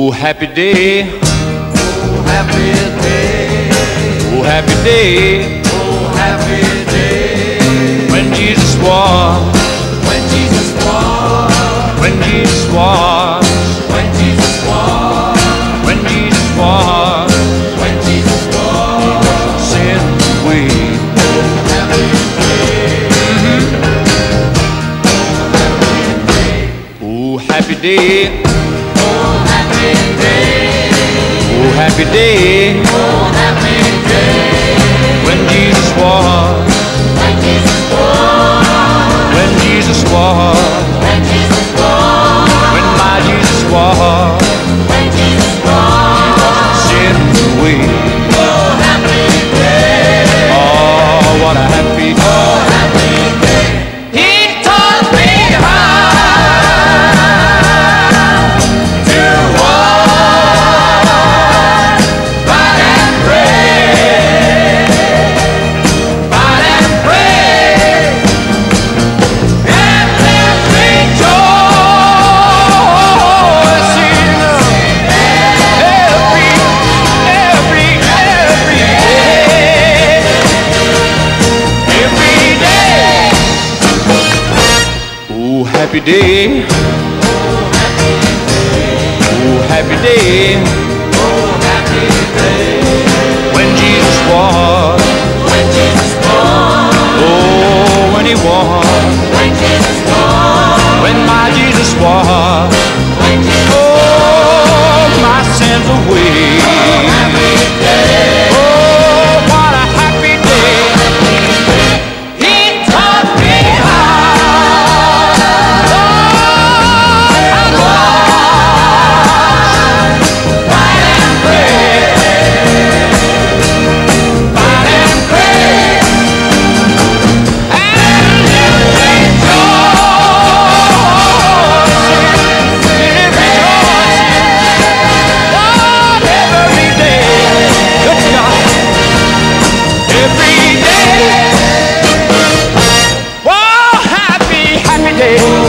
happy day, oh happy day, oh happy day, oh happy day, when Jesus was, when Jesus was, when Jesus was, when Jesus was, when Jesus was, when Jesus was, sin away. oh happy day, Oh happy day, oh happy day, oh happy day, oh happy day, when Jesus was, when Jesus was, when Jesus was, when Jesus was, when my Jesus was, when Jesus was, sin away. oh happy day, Oh, what a happy day. oh happy day. He taught me how to walk, fight and pray, fight and pray, and live rejoicing every day. Oh happy day, oh happy day, Oh, happy day, when Jesus was, when Jesus was, oh when he was, when Jesus was, when my Jesus was, when Jesus oh my sins away. happy day. Oh what a happy day. He taught me how to walk, fight and pray, fight and pray, and live Every day, good God, every day. Oh, happy, happy day.